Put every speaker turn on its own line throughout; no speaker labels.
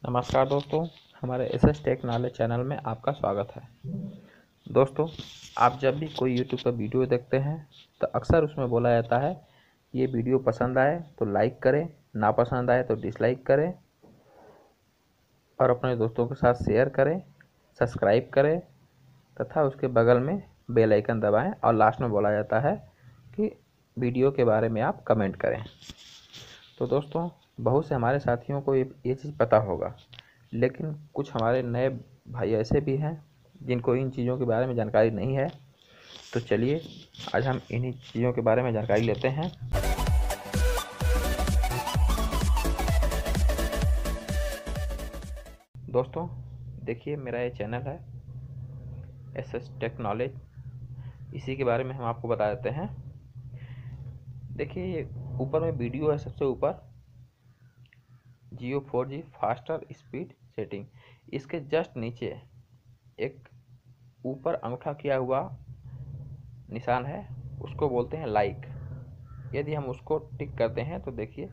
नमस्कार दोस्तों, हमारे एसएस टेक नॉलेज चैनल में आपका स्वागत है। दोस्तों, आप जब भी कोई यूट्यूब पर वीडियो देखते हैं तो अक्सर उसमें बोला जाता है ये वीडियो पसंद आए तो लाइक करें, ना पसंद आए तो डिसलाइक करें और अपने दोस्तों के साथ शेयर करें, सब्सक्राइब करें तथा उसके बगल में बेल आइकन दबाएं और लास्ट में बोला जाता है कि वीडियो के बारे में आप कमेंट करें। तो दोस्तों, बहुत से हमारे साथियों को ये चीज़ पता होगा, लेकिन कुछ हमारे नए भाई ऐसे भी हैं जिनको इन चीज़ों के बारे में जानकारी नहीं है। तो चलिए आज हम इन्हीं चीज़ों के बारे में जानकारी लेते हैं। दोस्तों देखिए, मेरा ये चैनल है एसएस टेक नॉलेज, इसी के बारे में हम आपको बता देते हैं। देखिए, ये ऊपर में वीडियो है, सबसे ऊपर Jio 4G faster speed setting. इसके जस्ट नीचे एक ऊपर अंगूठा किया हुआ निशान है, उसको बोलते हैं लाइक। यदि हम उसको टिक करते हैं तो देखिए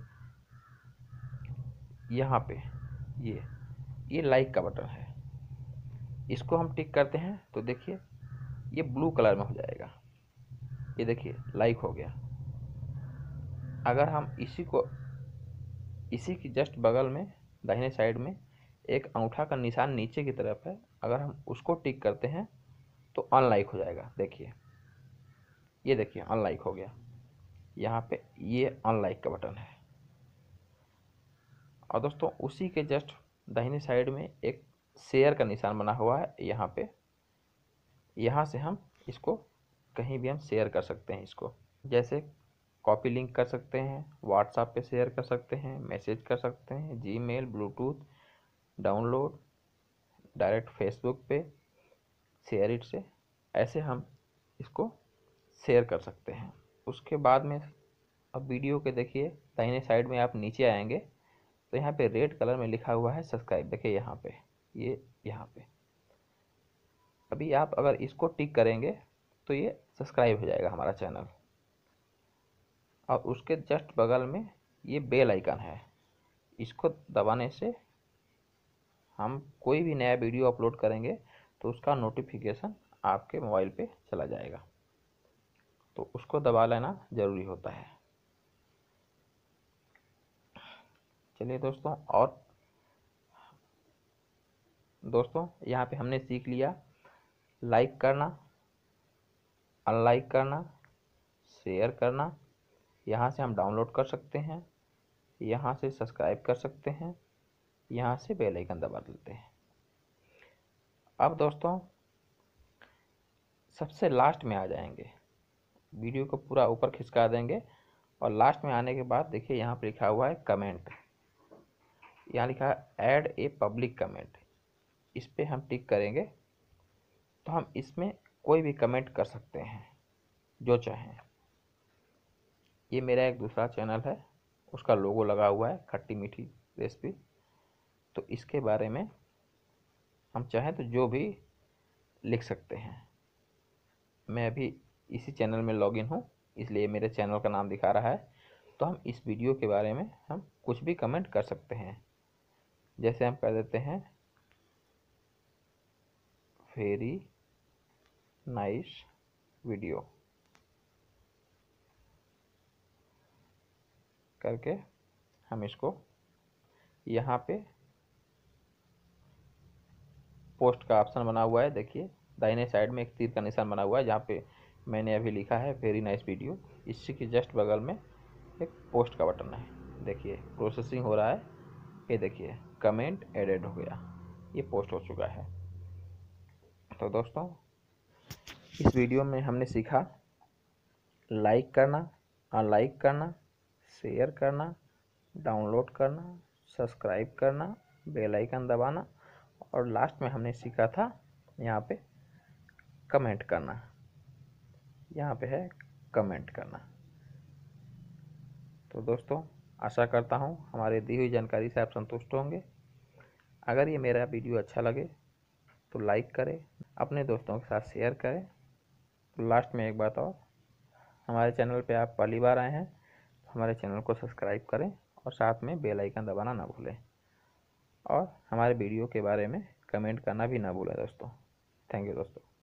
यहाँ पे ये लाइक का बटन है। इसको हम टिक करते हैं तो देखिए ये ब्लू कलर में हो जाएगा। ये देखिए लाइक हो गया। अगर हम इसी की जस्ट बगल में दाहिने साइड में एक अंगूठा का निशान नीचे की तरफ है, अगर हम उसको टिक करते हैं तो अनलाइक हो जाएगा। देखिए, ये देखिए अनलाइक हो गया। यहाँ पे ये अनलाइक का बटन है। और दोस्तों, उसी के जस्ट दाहिने साइड में एक शेयर का निशान बना हुआ है। यहाँ पे यहाँ से हम इसको कहीं भी हम शेयर कर सकते हैं। इसको जैसे कॉपी लिंक कर सकते हैं, व्हाट्सएप पे शेयर कर सकते हैं, मैसेज कर सकते हैं, Gmail, Bluetooth, download, direct Facebook पे शेयर इट से ऐसे हम इसको शेयर कर सकते हैं। उसके बाद में अब वीडियो के देखिए दाहिने साइड में आप नीचे आएंगे तो यहाँ पे रेड कलर में लिखा हुआ है सब्सक्राइब। देखिए यहाँ पे यहाँ पे अभी आप अगर इसको टिक करेंगे तो ये सब्सक्राइब हो जाएगा हमारा चैनल। और उसके जस्ट बगल में ये बेल आइकन है, इसको दबाने से हम कोई भी नया वीडियो अपलोड करेंगे तो उसका नोटिफिकेशन आपके मोबाइल पे चला जाएगा। तो उसको दबा लेना ज़रूरी होता है। चलिए दोस्तों, और दोस्तों यहाँ पे हमने सीख लिया लाइक करना, अनलाइक करना, शेयर करना। यहाँ से हम डाउनलोड कर सकते हैं, यहाँ से सब्सक्राइब कर सकते हैं, यहाँ से बेल आइकन दबा देते हैं। अब दोस्तों सबसे लास्ट में आ जाएंगे, वीडियो को पूरा ऊपर खिसका देंगे और लास्ट में आने के बाद देखिए यहाँ पर लिखा हुआ है कमेंट। यहाँ लिखा है ऐड ए पब्लिक कमेंट। इस पर हम टिक करेंगे तो हम इसमें कोई भी कमेंट कर सकते हैं जो चाहें। ये मेरा एक दूसरा चैनल है, उसका लोगो लगा हुआ है खट्टी मीठी रेसिपी। तो इसके बारे में हम चाहें तो जो भी लिख सकते हैं। मैं अभी इसी चैनल में लॉगिन हूँ, इसलिए मेरे चैनल का नाम दिखा रहा है। तो हम इस वीडियो के बारे में हम कुछ भी कमेंट कर सकते हैं। जैसे हम कर देते हैं वेरी नाइस वीडियो करके हम इसको यहाँ पे पोस्ट का ऑप्शन बना हुआ है। देखिए दाहिने साइड में एक तीर का निशान बना हुआ है जहाँ पे मैंने अभी लिखा है वेरी नाइस वीडियो। इसी के जस्ट बगल में एक पोस्ट का बटन है। देखिए प्रोसेसिंग हो रहा है। ये देखिए कमेंट एडेड हो गया, ये पोस्ट हो चुका है। तो दोस्तों, इस वीडियो में हमने सीखा लाइक करना, अनलाइक करना, शेयर करना, डाउनलोड करना, सब्सक्राइब करना, बेल आइकन दबाना और लास्ट में हमने सीखा था यहाँ पे कमेंट करना। यहाँ पे है कमेंट करना। तो दोस्तों, आशा करता हूँ हमारी दी हुई जानकारी से आप संतुष्ट होंगे। अगर ये मेरा वीडियो अच्छा लगे तो लाइक करें, अपने दोस्तों के साथ शेयर करें। तो लास्ट में एक बात और, हमारे चैनल पे आप पहली बार आए हैं तो हमारे चैनल को सब्सक्राइब करें और साथ में बेल आइकन दबाना ना भूलें। और हमारे वीडियो के बारे में कमेंट करना भी ना भूलें दोस्तों। थैंक यू दोस्तों।